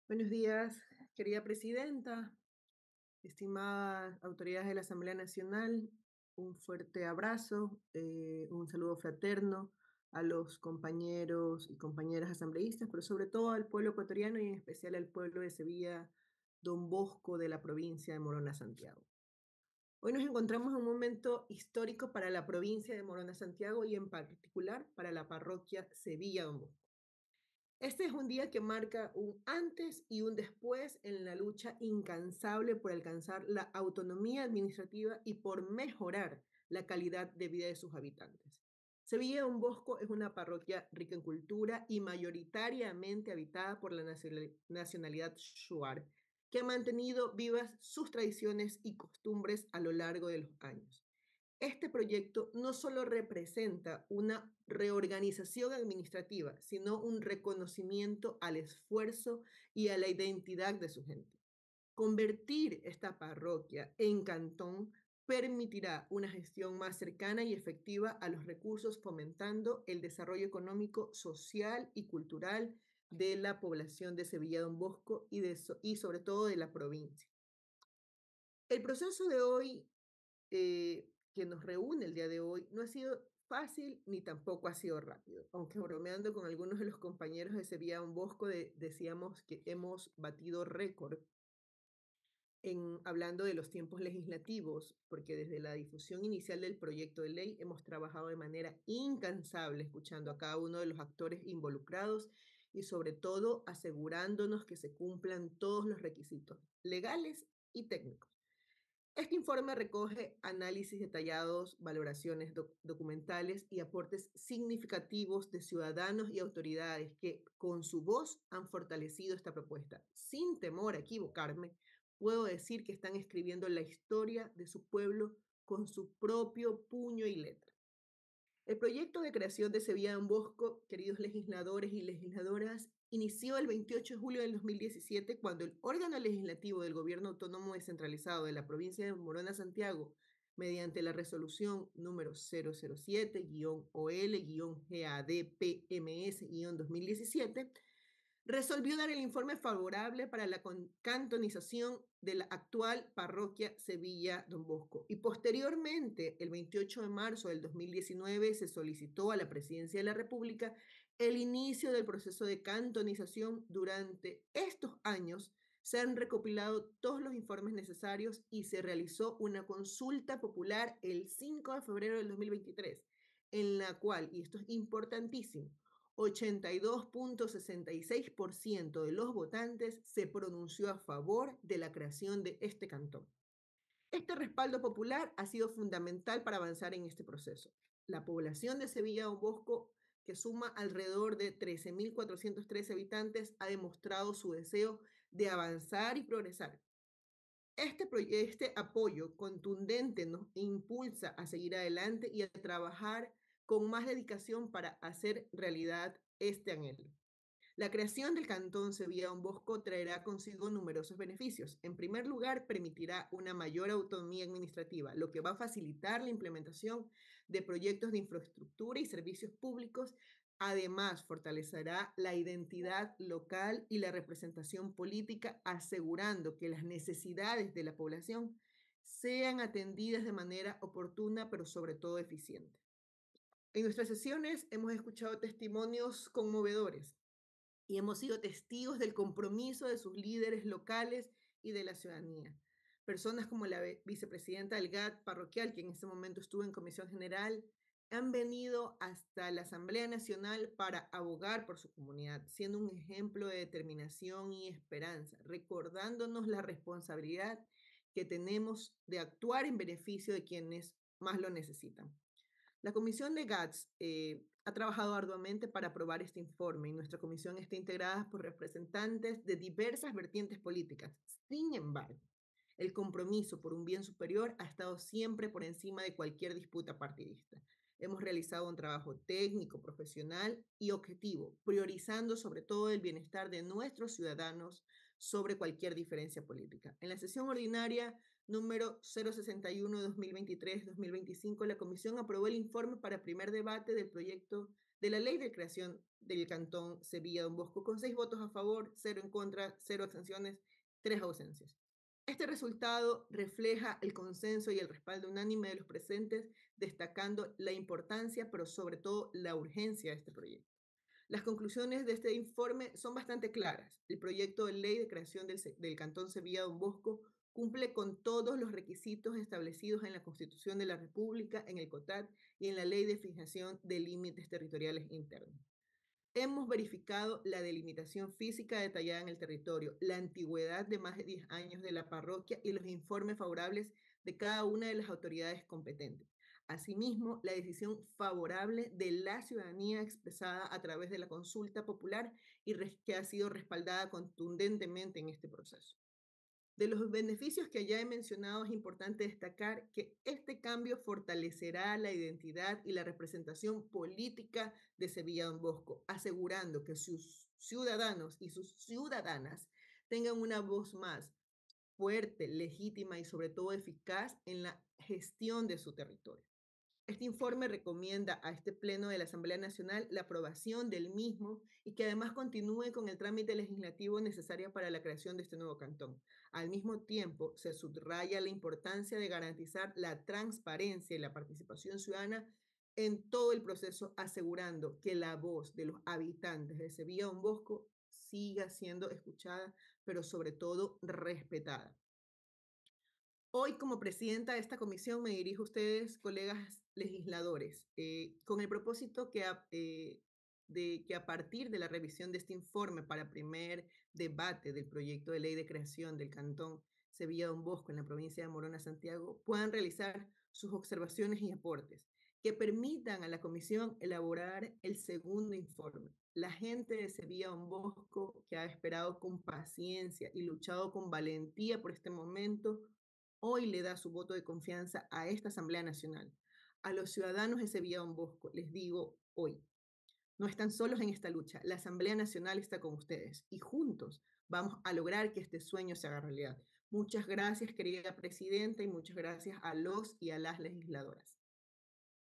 Buenos días, querida presidenta, estimadas autoridades de la Asamblea Nacional, un fuerte abrazo, un saludo fraterno a los compañeros y compañeras asambleístas, pero sobre todo al pueblo ecuatoriano y en especial al pueblo de Sevilla, Don Bosco de la provincia de Morona, Santiago. Hoy nos encontramos en un momento histórico para la provincia de Morona, Santiago y en particular para la parroquia Sevilla, Don Bosco. Este es un día que marca un antes y un después en la lucha incansable por alcanzar la autonomía administrativa y por mejorar la calidad de vida de sus habitantes. Sevilla de Don Bosco es una parroquia rica en cultura y mayoritariamente habitada por la nacionalidad shuar, que ha mantenido vivas sus tradiciones y costumbres a lo largo de los años. Este proyecto no solo representa una reorganización administrativa, sino un reconocimiento al esfuerzo y a la identidad de su gente. Convertir esta parroquia en cantón permitirá una gestión más cercana y efectiva a los recursos, fomentando el desarrollo económico, social y cultural de la población de Sevilla Don Bosco y sobre todo de la provincia. El proceso de hoy que nos reúne el día de hoy no ha sido fácil ni tampoco ha sido rápido. Aunque bromeando con algunos de los compañeros de Sevilla Don Bosco, decíamos que hemos batido récord en hablando de los tiempos legislativos, porque desde la difusión inicial del proyecto de ley hemos trabajado de manera incansable, escuchando a cada uno de los actores involucrados y sobre todo asegurándonos que se cumplan todos los requisitos legales y técnicos. Este informe recoge análisis detallados, valoraciones documentales y aportes significativos de ciudadanos y autoridades que con su voz han fortalecido esta propuesta. Sin temor a equivocarme, puedo decir que están escribiendo la historia de su pueblo con su propio puño y letra. El proyecto de creación de Sevilla Don Bosco, queridos legisladores y legisladoras, inició el 28 de julio del 2017 cuando el órgano legislativo del Gobierno Autónomo Descentralizado de la provincia de Morona, Santiago, mediante la resolución número 007-OL-GADPMS-2017, resolvió dar el informe favorable para la cantonización de la actual parroquia Sevilla Don Bosco. Y posteriormente, el 28 de marzo del 2019, se solicitó a la Presidencia de la República el inicio del proceso de cantonización. Durante estos años se han recopilado todos los informes necesarios y se realizó una consulta popular el 5 de febrero del 2023, en la cual, y esto es importantísimo, 82,66% de los votantes se pronunció a favor de la creación de este cantón. Este respaldo popular ha sido fundamental para avanzar en este proceso. La población de Sevilla Don Bosco, que suma alrededor de 13,413 habitantes, ha demostrado su deseo de avanzar y progresar. Este apoyo contundente nos impulsa a seguir adelante y a trabajar con más dedicación para hacer realidad este anhelo. La creación del Cantón Sevilla Don Bosco traerá consigo numerosos beneficios. En primer lugar, permitirá una mayor autonomía administrativa, lo que va a facilitar la implementación de proyectos de infraestructura y servicios públicos. Además, fortalecerá la identidad local y la representación política, asegurando que las necesidades de la población sean atendidas de manera oportuna, pero sobre todo eficiente. En nuestras sesiones hemos escuchado testimonios conmovedores y hemos sido testigos del compromiso de sus líderes locales y de la ciudadanía. Personas como la vicepresidenta del GAT parroquial, que en este momento estuvo en Comisión General, han venido hasta la Asamblea Nacional para abogar por su comunidad, siendo un ejemplo de determinación y esperanza, recordándonos la responsabilidad que tenemos de actuar en beneficio de quienes más lo necesitan. La comisión de GATS ha trabajado arduamente para aprobar este informe y nuestra comisión está integrada por representantes de diversas vertientes políticas. Sin embargo, el compromiso por un bien superior ha estado siempre por encima de cualquier disputa partidista. Hemos realizado un trabajo técnico, profesional y objetivo, priorizando sobre todo el bienestar de nuestros ciudadanos sobre cualquier diferencia política. En la sesión ordinaria número 061-2023-2025, la Comisión aprobó el informe para primer debate del proyecto de la ley de creación del Cantón Sevilla Don Bosco, con 6 votos a favor, 0 en contra, 0 abstenciones, 3 ausencias. Este resultado refleja el consenso y el respaldo unánime de los presentes, destacando la importancia, pero sobre todo la urgencia de este proyecto. Las conclusiones de este informe son bastante claras. El proyecto de ley de creación del Cantón Sevilla Don Bosco cumple con todos los requisitos establecidos en la Constitución de la República, en el COTAD y en la Ley de Fijación de Límites Territoriales Internos. Hemos verificado la delimitación física detallada en el territorio, la antigüedad de más de 10 años de la parroquia y los informes favorables de cada una de las autoridades competentes. Asimismo, la decisión favorable de la ciudadanía expresada a través de la consulta popular y que ha sido respaldada contundentemente en este proceso. De los beneficios que ya he mencionado, es importante destacar que este cambio fortalecerá la identidad y la representación política de Sevilla Don Bosco, asegurando que sus ciudadanos y sus ciudadanas tengan una voz más fuerte, legítima y sobre todo eficaz en la gestión de su territorio. Este informe recomienda a este Pleno de la Asamblea Nacional la aprobación del mismo y que además continúe con el trámite legislativo necesario para la creación de este nuevo cantón. Al mismo tiempo, se subraya la importancia de garantizar la transparencia y la participación ciudadana en todo el proceso, asegurando que la voz de los habitantes de Sevilla Don Bosco siga siendo escuchada, pero sobre todo respetada. Hoy, como presidenta de esta comisión, me dirijo a ustedes, colegas legisladores, con el propósito de que a partir de la revisión de este informe para primer debate del proyecto de ley de creación del Cantón Sevilla Don Bosco en la provincia de Morona, Santiago, puedan realizar sus observaciones y aportes que permitan a la comisión elaborar el segundo informe. La gente de Sevilla Don Bosco, que ha esperado con paciencia y luchado con valentía por este momento, hoy le da su voto de confianza a esta Asamblea Nacional. A los ciudadanos de Sevilla Don Bosco les digo hoy, no están solos en esta lucha. La Asamblea Nacional está con ustedes y juntos vamos a lograr que este sueño se haga realidad. Muchas gracias, querida presidenta, y muchas gracias a los y a las legisladoras.